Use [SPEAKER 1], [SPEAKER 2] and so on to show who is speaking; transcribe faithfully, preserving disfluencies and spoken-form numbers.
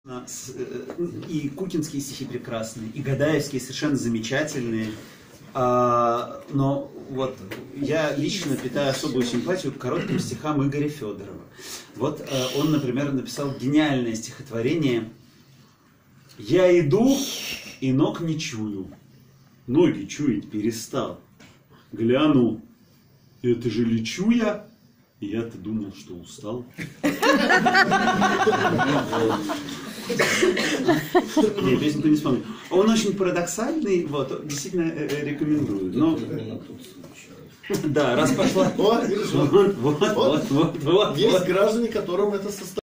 [SPEAKER 1] И кукинские стихи прекрасные, и гадаевские совершенно замечательные. А, но вот я лично питаю особую симпатию к коротким стихам Игоря Федорова. Вот а, он, например, написал гениальное стихотворение «Я иду и ног не чую, ноги чуять перестал. Гляну, это же лечу я, и я-то думал, что устал». Нет, песенку не вспомню. Он очень парадоксальный, вот, действительно рекомендую. Но... Да, раз пошла.
[SPEAKER 2] Вот, вот, вот, вот, вот. Есть граждане, которым это состоит.